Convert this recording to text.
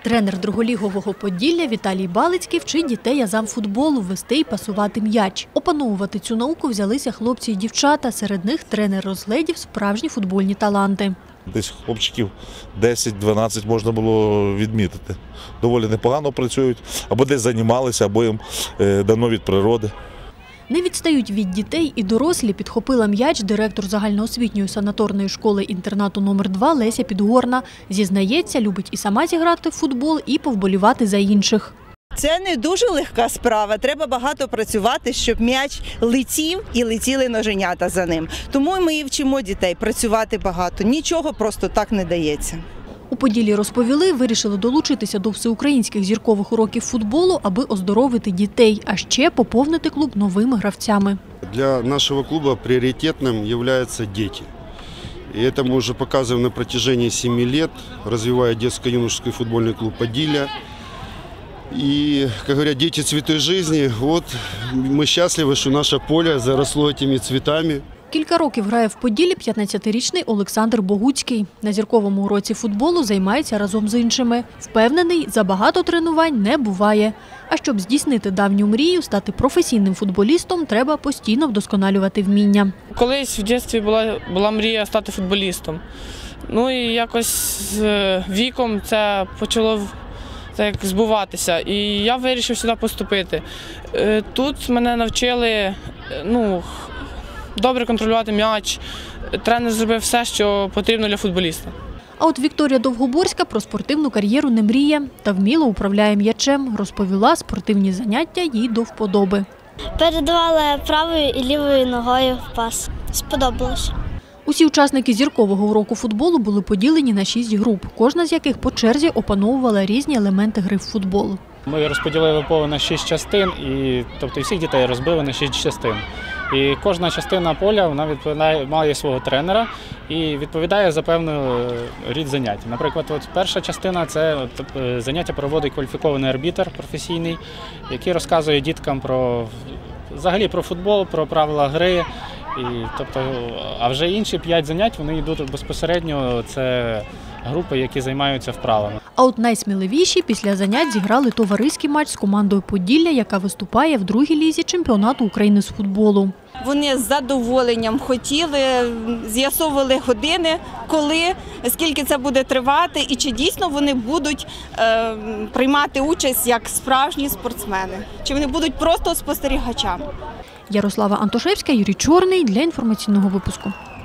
Тренер друголігового Поділля Віталій Балицький вчить дітей азам футболу вести і пасувати м'яч. Опановувати цю науку взялися хлопці і дівчата. Серед них тренер розгледів справжні футбольні таланти. Десь хлопчиків 10-12 можна було відмітити. Доволі непогано працюють, або десь займалися, або їм дано від природи. Не відстають від дітей і дорослі. Підхопила м'яч директор загальноосвітньої санаторної школи-інтернату номер 2 Леся Підгорна. Зізнається, любить і сама зіграти в футбол, і повболівати за інших. Це не дуже легка справа, треба багато працювати, щоб м'яч летів і летіли ноженята за ним. Тому ми і вчимо дітей працювати багато, нічого просто так не дається. У Поділлі розповіли, вирішили долучитися до всеукраїнських зіркових уроків футболу, аби оздоровити дітей, а ще поповнити клуб новими гравцями. Для нашего клуба приоритетным являются дети. И это мы уже показываем на протяжении 7 лет, развивая детско-юношеский футбольный клуб «Подилля». И, как говорят, дети – цветы жизни. Вот мы счастливы, что наше поле заросло этими цветами. Кілька років грає в Поділлі 15-річний Олександр Богуцький. На зірковому уроці футболу займається разом з іншими. Впевнений, забагато тренувань не буває. А щоб здійснити давню мрію, стати професійним футболістом, треба постійно вдосконалювати вміння. Колись в дитинстві була мрія стати футболістом. Ну і якось з віком це почало збуватися. І я вирішив сюди поступити. Тут мене навчили, добре контролювати м'яч. Тренер зробив все, що потрібно для футболіста. А от Вікторія Довгоборська про спортивну кар'єру не мріє та вміло управляє м'ячем. Розповіла, спортивні заняття їй до вподоби. Передавала правою і лівою ногою в пас. Сподобалось. Усі учасники зіркового уроку футболу були поділені на 6 груп, кожна з яких по черзі опановувала різні елементи гри в футбол. Ми розподілили поле на 6 частин, тобто всіх дітей розбили на 6 частин. І кожна частина поля має свого тренера і відповідає за певну рід занять. Наприклад, перша частина – це заняття проводить кваліфікований арбітр професійний, який розказує діткам взагалі про футбол, про правила гри. А вже інші 5 занять вони йдуть безпосередньо, це групи, які займаються вправами. А от найсміливіші після занять зіграли товариський матч з командою Поділля, яка виступає в другій лізі чемпіонату України з футболу. Вони з задоволенням хотіли, з'ясовували години, коли, скільки це буде тривати і чи дійсно вони будуть приймати участь як справжні спортсмени, чи вони будуть просто спостерігачами. Ярослава Антошевська, Юрій Чорний для інформаційного випуску.